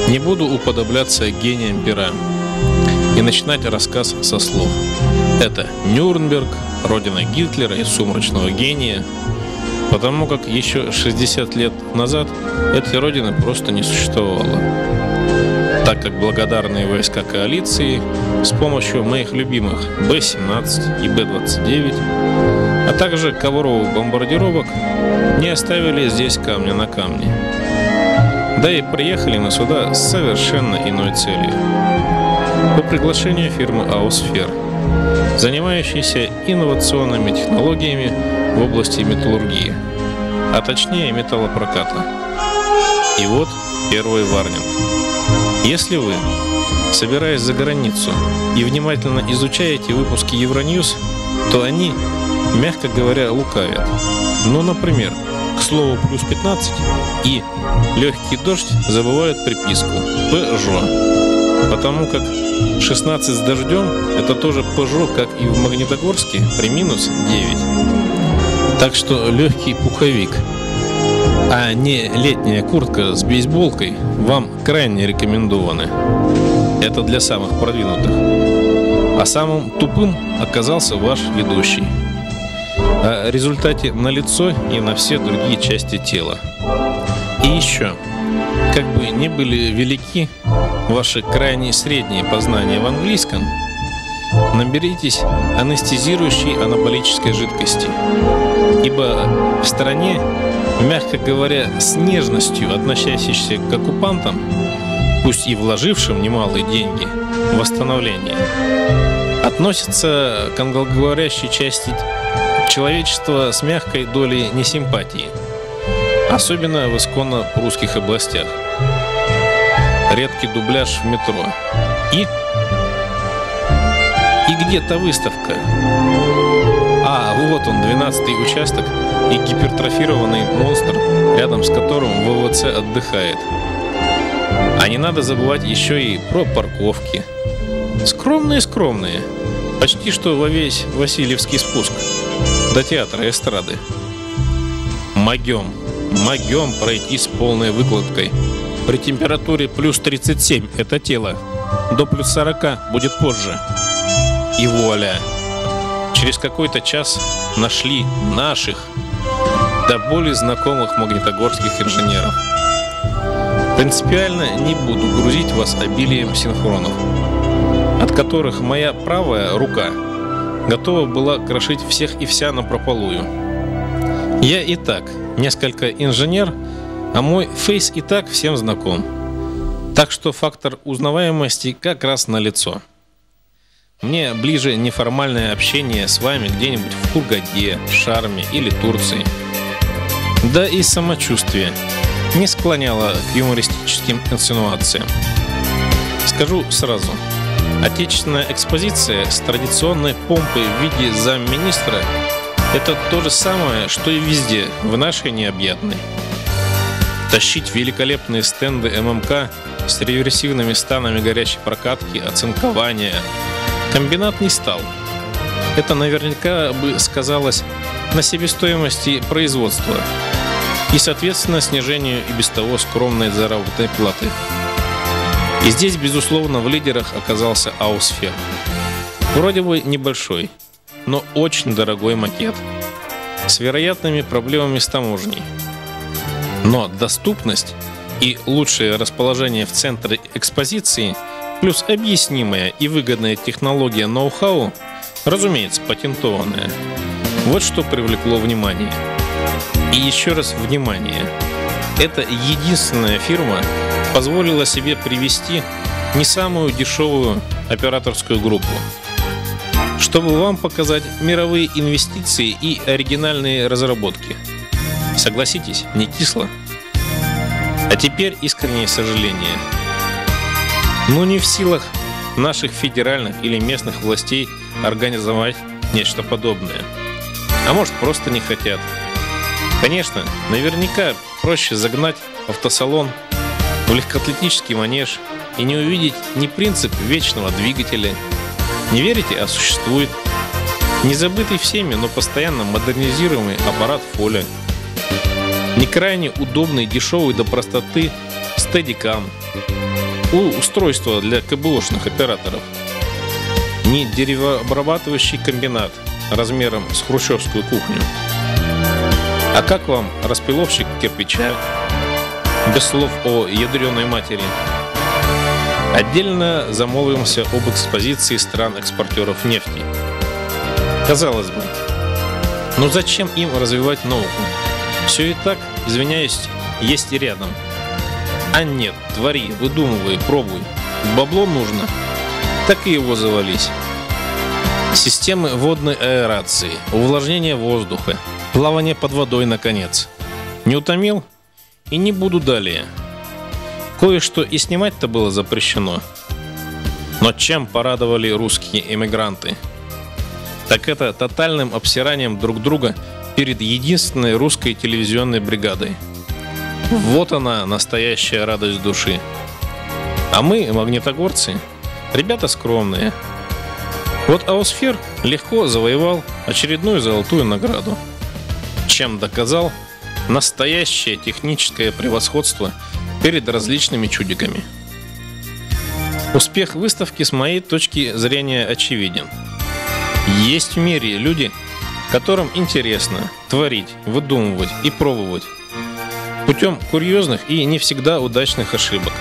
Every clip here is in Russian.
Не буду уподобляться гениям пера и начинать рассказ со слов. Это Нюрнберг, родина Гитлера и сумрачного гения, потому как еще 60 лет назад этой родины просто не существовало, так как благодарные войска коалиции с помощью моих любимых Б-17 и Б-29, а также ковровых бомбардировок не оставили здесь камня на камне. Да и приехали мы сюда с совершенно иной целью. По приглашению фирмы Ausfer, занимающейся инновационными технологиями в области металлургии, а точнее металлопроката. И вот первый варнинг. Если вы, собираясь за границу и внимательно изучаете выпуски Евроньюз, то они, мягко говоря, лукавят. Ну, например, к слову плюс 15 и легкий дождь забывают приписку «ПЖО», потому как 16 с дождем — это тоже ПЖО, как и в Магнитогорске при минус 9. Так что легкий пуховик, а не летняя куртка с бейсболкой, вам крайне рекомендованы. Это для самых продвинутых. А самым тупым оказался ваш ведущий. О результате на лицо и на все другие части тела. И еще, как бы ни были велики ваши крайне средние познания в английском, наберитесь анестезирующей анаболической жидкости, ибо в стране, мягко говоря, с нежностью относящейся к оккупантам, пусть и вложившим немалые деньги в восстановление, относятся к англоговорящей части человечества с мягкой долей несимпатии, особенно в исконно прусских областях. Редкий дубляж в метро. И где-то выставка. А, вот он, 12-й участок и гипертрофированный монстр, рядом с которым ВВЦ отдыхает. А не надо забывать еще и про парковки. Скромные, почти что во весь Васильевский спуск до театра эстрады. Могем пройти с полной выкладкой. При температуре плюс 37 это тело, до плюс 40 будет позже. И вуаля! Через какой-то час нашли наших, до боли знакомых магнитогорских инженеров. Принципиально не буду грузить вас обилием синхронов, от которых моя правая рука готова была крошить всех и вся напропалую. Я и так несколько инженер, а мой фейс и так всем знаком. Так что фактор узнаваемости как раз налицо. Мне ближе неформальное общение с вами где-нибудь в Хургаде, Шарме или Турции. Да и самочувствие не склоняло к юмористическим инсинуациям. Скажу сразу, отечественная экспозиция с традиционной помпой в виде замминистра — это то же самое, что и везде, в нашей необъятной. Тащить великолепные стенды ММК с реверсивными станами горячей прокатки, оцинкования комбинат не стал. Это наверняка бы сказалось на себестоимости производства и, соответственно, снижению и без того скромной заработной платы. И здесь, безусловно, в лидерах оказался Ausfer. Вроде бы небольшой, но очень дорогой макет с вероятными проблемами с таможней. Но доступность и лучшее расположение в центре экспозиции плюс объяснимая и выгодная технология ноу-хау, разумеется, патентованная. Вот что привлекло внимание. И еще раз внимание. Эта единственная фирма позволила себе привести не самую дешевую операторскую группу, чтобы вам показать мировые инвестиции и оригинальные разработки. Согласитесь, не кисло? А теперь искреннее сожаление. Но не в силах наших федеральных или местных властей организовать нечто подобное. А может, просто не хотят. Конечно, наверняка проще загнать автосалон в легкоатлетический манеж и не увидеть ни принцип вечного двигателя. Не верите, а существует. Не забытый всеми, но постоянно модернизируемый аппарат Фоля. Не крайне удобный, дешевый до простоты стедикам, устройство для КБОшных операторов, не деревообрабатывающий комбинат размером с хрущевскую кухню. А как вам распиловщик кирпича, без слов о ядреной матери? Отдельно замолвимся об экспозиции стран-экспортеров нефти. Казалось бы, но зачем им развивать науку? Все и так, извиняюсь, есть и рядом. А нет, твори, выдумывай, пробуй. Бабло нужно, так и его завались. Системы водной аэрации, увлажнение воздуха, плавание под водой, наконец. Не утомил? И не буду далее. Кое-что и снимать-то было запрещено. Но чем порадовали русские эмигранты? Так это тотальным обсиранием друг друга перед единственной русской телевизионной бригадой. Вот она, настоящая радость души. А мы, магнитогорцы, ребята скромные. Вот Аусфер легко завоевал очередную золотую награду, чем доказал настоящее техническое превосходство перед различными чудиками. Успех выставки с моей точки зрения очевиден. Есть в мире люди, которым интересно творить, выдумывать и пробовать путем курьезных и не всегда удачных ошибок.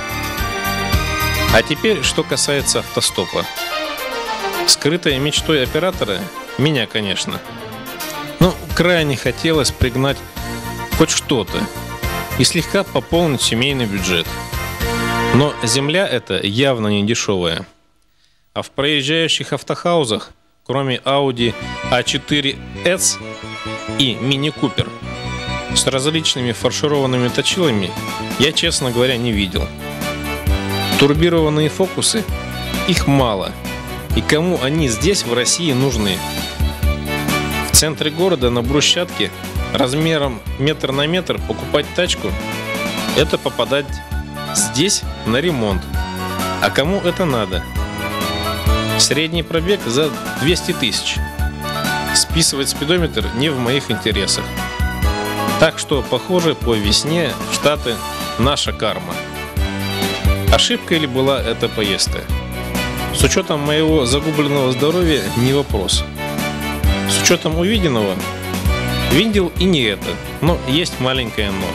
А теперь, что касается автостопа. Скрытой мечтой оператора, меня, конечно, но крайне хотелось пригнать хоть что-то и слегка пополнить семейный бюджет. Но земля эта явно не дешевая. А в проезжающих автохаузах, кроме Audi A4S и Mini Cooper с различными фаршированными точилами, я, честно говоря, не видел. Турбированные фокусы, их мало. И кому они здесь, в России, нужны? В центре города на брусчатке размером метр на метр покупать тачку — это попадать здесь на ремонт. А кому это надо? Средний пробег за 200 тысяч. Списывать спидометр не в моих интересах. Так что, похоже, по весне в Штаты наша карма. Ошибкой ли была эта поездка? С учетом моего загубленного здоровья не вопрос. С учетом увиденного видел и не это, но есть маленькое но.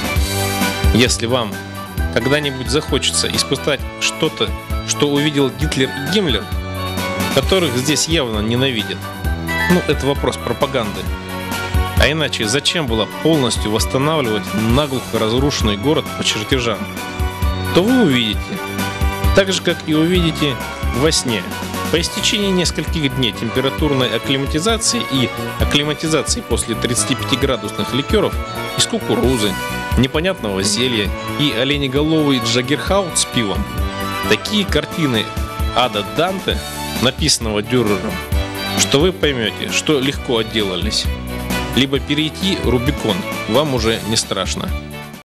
Если вам когда-нибудь захочется испытать что-то, что увидел Гитлер и Гиммлер, которых здесь явно ненавидят, это вопрос пропаганды. А иначе зачем было полностью восстанавливать наглухо разрушенный город по чертежам? То вы увидите, так же как и увидите во сне. По истечении нескольких дней температурной акклиматизации и акклиматизации после 35-градусных ликеров из кукурузы, непонятного зелья и оленеголовый джаггерхаут с пивом, такие картины ада Данте, написанного Дюрером, что вы поймете, что легко отделались. Либо перейти Рубикон вам уже не страшно.